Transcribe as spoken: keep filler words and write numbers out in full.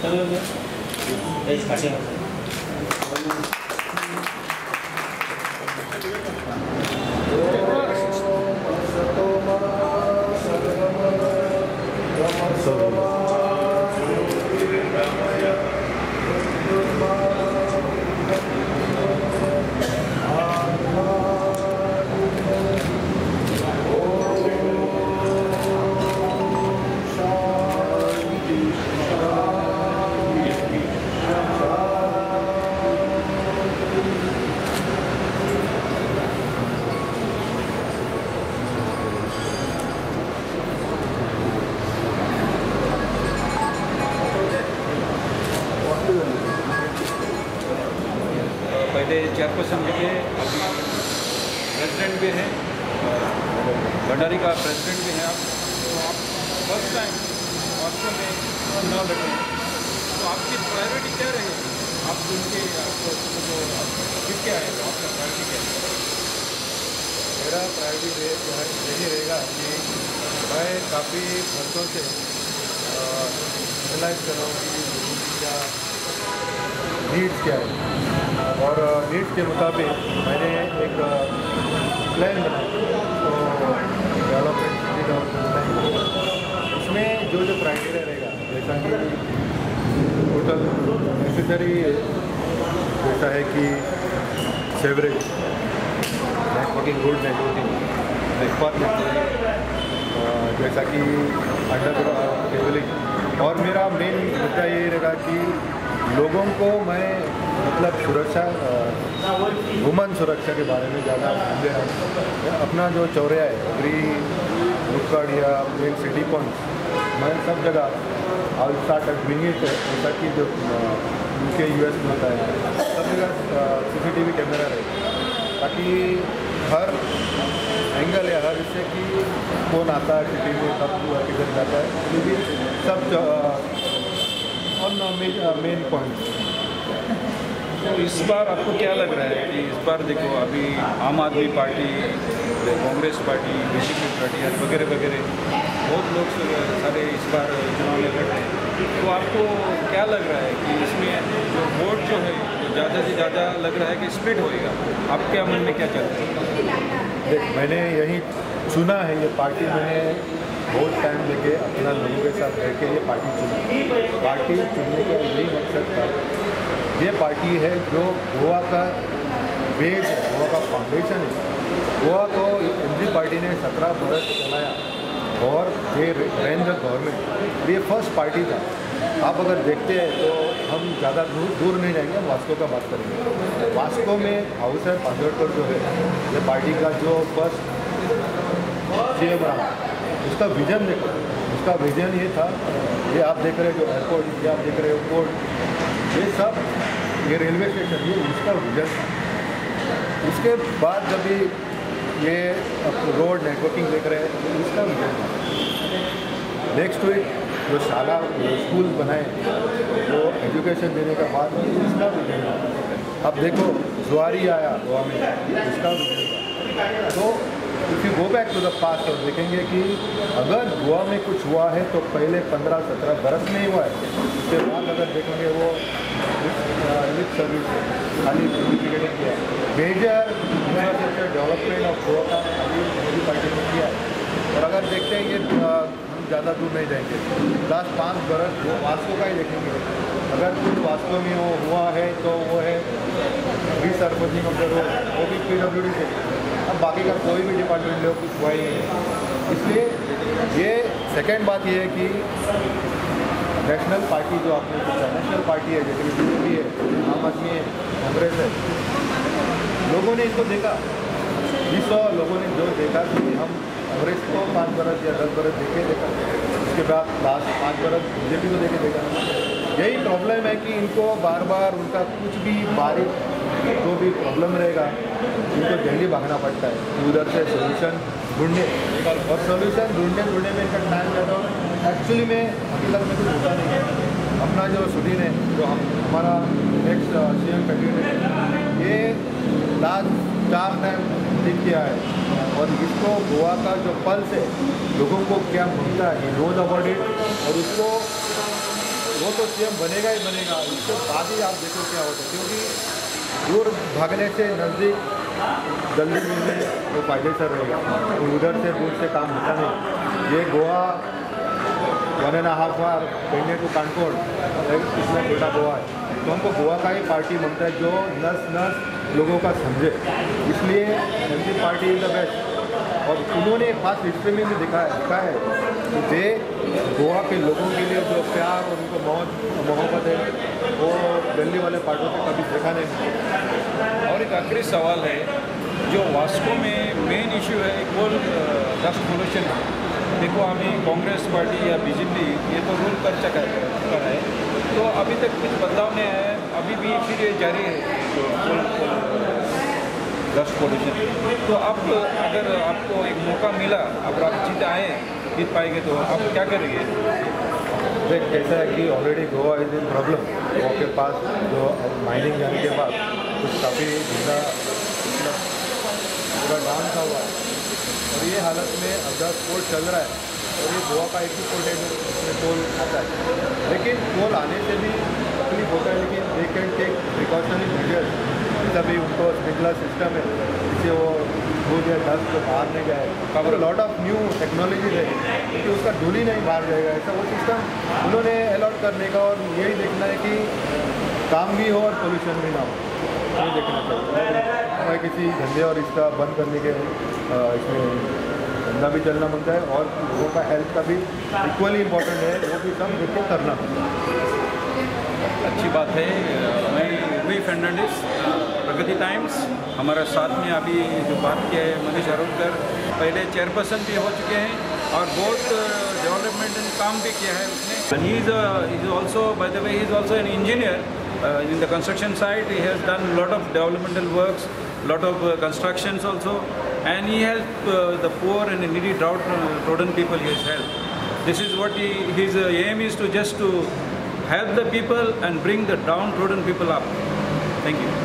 पहले चेयरपर्सन भी थे, अभी प्रेसिडेंट भी हैं, भंडारी का प्रेसिडेंट भी हैं आप। तो आप फर्स्ट टाइम वास्तव में चुनाव लड़ रहे हैं, तो आपकी प्रायोरिटी क्या रहेगी? आप उनके आपको जो जीत के आए तो आपका प्रायोरिटी क्या है? मेरा प्रायोरिटी यही रहेगा कि मैं काफ़ी वर्षों से एनालाइज कर रहा हूँ कि क्या नीड्स क्या है, और नीड्स के मुताबिक मैंने एक प्लान बनाया तो डेवलपमेंट सिटी डेवलपमेंट। इसमें जो जो क्राइटेरिया रहेगा, जैसा कि टोटल नेसेसरी जैसा है कि sewerage, networking, good networking, requirement जैसा कि अंडरग्राउंड केबलिंग, और मेरा मेन मुद्दा ये रहेगा कि लोगों को मैं मतलब सुरक्षा, वुमन सुरक्षा के बारे में ज़्यादा ध्यान दे रहा हूँ। अपना जो चौराहा है, एवरी नुक्कड़ या मेन सिटी पॉइंट, मैं सब जगह आई स्टार्ट डूइंग इट, जैसा कि जो यूके यूएस में होता है, सब जगह सीसीटीवी कैमरा रहे, ताकि हर एंगल है, हर इससे कि कौन आता है सिटी में, कब किधर जाता है, क्योंकि सब ऑन मेन पॉइंट। तो इस बार आपको क्या लग रहा है कि इस बार देखो अभी Aam Aadmi party, Congress party, BJP party वगैरह वगैरह बहुत लोग सारे इस बार चुनाव में लड़ रहे हैं, तो आपको क्या लग रहा है कि इसमें जो वोट जो है ज़्यादा से ज़्यादा लग रहा है कि स्प्लिट होएगा? आपके मन में क्या चल रहा है? देख, मैंने यही चुना है, ये पार्टी मैंने बहुत टाइम लेके अपना लोगों के साथ रह के ये पार्टी चुनी। पार्टी चुनने का यही मकसद था, ये पार्टी है जो गोवा का बेस है, गोवा का फाउंडेशन है। गोवा को एमजी पार्टी ने सत्रह बरस चलाया और ये रेन द गवर्नमेंट, ये फर्स्ट पार्टी था। आप अगर देखते हैं तो हम ज़्यादा दूर दूर नहीं जाएंगे, हम वास्को का बात करेंगे। वास्को में हाउस है पांजोड़कर जो है, ये पार्टी का जो फर्स्ट सी एम रहा, उसका विजन देखो, उसका विजन ये था, ये आप देख रहे हो जो एयरपोर्ट, ये आप देख रहे हो पोर्ट, ये सब, ये रेलवे स्टेशन, ये उसका विजन था। उसके बाद जब ये रोड नेटवर्किंग देख रहे हैं, इसका विजन था। नेक्स्ट टू इट जो शाला स्कूल बनाए, जो एजुकेशन देने का बाद इसका विजन था। अब देखो जुआरी आया गोवा में, इसका विजन था। तो if you go back to the past और देखेंगे कि अगर गोवा में कुछ हुआ है तो पहले पंद्रह सत्रह बरस में ही हुआ है। उसके बाद अगर देखेंगे वो लिप सर्विस खाली प्यूरिफिकेशन किया, major infrastructure development of Goa का अभी मोदी पार्टी ने किया है। और अगर देखते हैं कि हम ज़्यादा दूर नहीं जाएंगे, लास्ट पाँच बरस वो वास्को का ही देखेंगे, अगर कुछ वास्को में वो हुआ है तो वो है रिसर्फिंग ऑफ द रोड, वो भी पी डब्ल्यू डी से। अब बाकी का कोई भी डिपार्टमेंट ले कुछ हुआ ही नहीं है। इसलिए ये सेकेंड बात ये है कि नेशनल पार्टी जो आपने पूछा, नेशनल पार्टी है जैसे कि बीजेपी है, आम आदमी है, कांग्रेस है, लोगों ने इसको देखा, बीस सौ लोगों ने जो देखा कि हम कांग्रेस को पाँच बरस या दस बरस देखे देखा, उसके बाद लास्ट पाँच बरस बीजेपी को देखे देखा। यही प्रॉब्लम है कि इनको बार बार उनका कुछ भी बारिश जो भी प्रॉब्लम रहेगा इनको जल्दी भागना पड़ता है, उधर से सोल्यूशन ढूंढने, और सोल्यूशन ढूंढने ढूंढने में इनका टाइम ज़्यादा हो। एक्चुअली में हकीकत में कुछ होता नहीं है। अपना जो सुदीन है, जो हम हमारा नेक्स्ट सी एम कैंडिडेट है, ये लास्ट चार टाइम ठीक किया है, और इसको गोवा का जो पल्स है, लोगों को क्या मिलता है, नोज अबाउट इट, और उसको वो तो सीएम बनेगा ही बनेगा, इसके बाद ही आप देखो क्या होता है, क्योंकि दूर भागने से नज़दीक जल्दी मिलने वो फायदे से रहेगा, तो उधर से दूर से काम होता नहीं। ये Goa one and half hour पेंडे टू कानपुर, इसमें छोटा गोवा है, तो हमको गोवा का ही पार्टी बनता है जो नस नस लोगों का समझे, इसलिए MG party is the best. और उन्होंने पास्ट हिस्ट्री में भी दिखाया दिखा है कि वे गोवा के लोगों के लिए जो प्यार और उनको मोहब्बत है वो दिल्ली वाले पार्टियों से कभी देखा नहीं। और एक आखिरी सवाल है, जो वास्को में मेन इशू है कोल डस्ट पोल्यूशन। देखो हमें कांग्रेस पार्टी या बीजेपी ये तो रूल कर चुका है, तो अभी तक कुछ बदलाव नहीं आया, अभी भी फिर ये जारी है जो कोल डस्ट पोल्यूशन। तो अब अगर आपको एक मौका मिला, अगर आप जीत आए जीत पाएंगे तो आप क्या करेंगे? देख ऐसा है कि already Goa is in problem, Goa के पास जो माइनिंग जाने के बाद कुछ काफ़ी धंधा पूरा डाउन था हुआ है, और ये हालत में अगर कोल चल रहा है और ये गोवा का एक ही कोल है जिसमें कोल आता है, लेकिन कोल आने से भी तकलीफ होता है, लेकिन they can take precautionary measures, तभी उनको स्प्रिंकलर सिस्टम है जिससे वो दूध या डस्ट तो बाहर नहीं जाए, और लॉट ऑफ न्यू टेक्नोलॉजी है कि उसका धूल ही नहीं बाहर जाएगा, ऐसा वो सिस्टम उन्होंने अलॉट करने का, और यही देखना है कि काम भी हो और पोल्यूशन भी ना हो, ये देखना चाहिए। और किसी धंधे और इसका बंद करने के इसमें धंधा भी चलना बनता है, और लोगों का हेल्थ का भी इक्वली इम्पोर्टेंट है, वो भी सब देख के करना पड़ता है। अच्छी बात है। मैं वही फर्नांडिस, प्रगति टाइम्स, हमारे साथ में अभी जो बात किया है मनीष अरोड़कर, पहले चेयरपर्सन भी हो चुके हैं और बहुत डेवलपमेंट काम भी किया है उसने। He is is also by the way he is also an engineer in the construction site. He has done lot of developmental works, lot of uh, constructions also, and he helped uh, the poor and needy drought-trodden people. He has helped. This is what he, his uh, aim is, to just to help the people and bring the downtrodden people up. Thank you.